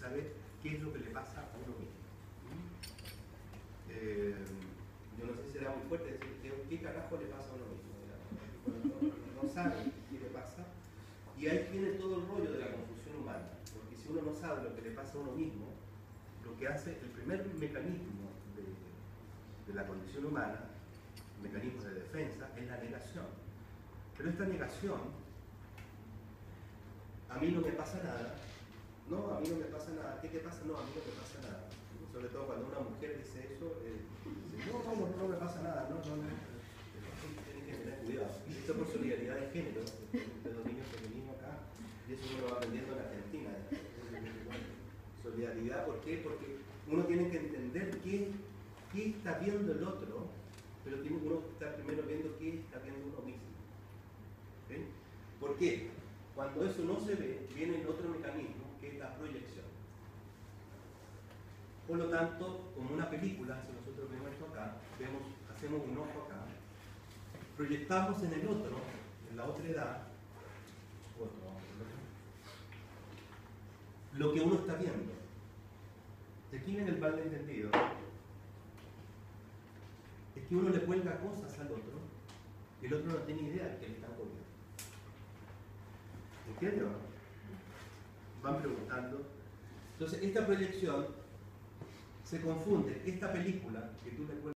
saber qué es lo que le pasa a uno mismo. Yo no sé si será muy fuerte decir qué carajo le pasa a uno mismo. Cuando no sabe qué le pasa, y ahí tiene todo el rollo de la confusión humana, porque si uno no sabe lo que le pasa a uno mismo, lo que hace, el primer mecanismo de la condición humana, mecanismo de defensa, es la negación. Pero esta negación, a mí no me pasa nada, no, a mí no me pasa nada, ¿qué te pasa? No, a mí no me pasa nada. Sobre todo cuando una mujer dice eso, dice, no me pasa nada, no. Tienen que tener cuidado. Esto por solidaridad de género, de dominio femenino acá, y eso uno lo va aprendiendo en Argentina. Solidaridad, ¿por qué? Porque uno tiene que entender qué está viendo el otro, pero tiene uno que estar primero viendo qué está viendo uno mismo. ¿Sí? ¿Por qué? Cuando eso no se ve, viene el otro mecanismo, que es la proyección. Por lo tanto, como una película, si nosotros vemos esto acá, hacemos un ojo acá, proyectamos en el otro, en la otra edad, lo que uno está viendo. De aquí viene el malentendido. Es que uno le cuelga cosas al otro y el otro no tiene idea de que le están colgando. ¿Entiendes? Van preguntando. Entonces, esta proyección se confunde. Esta película que tú le cuelgas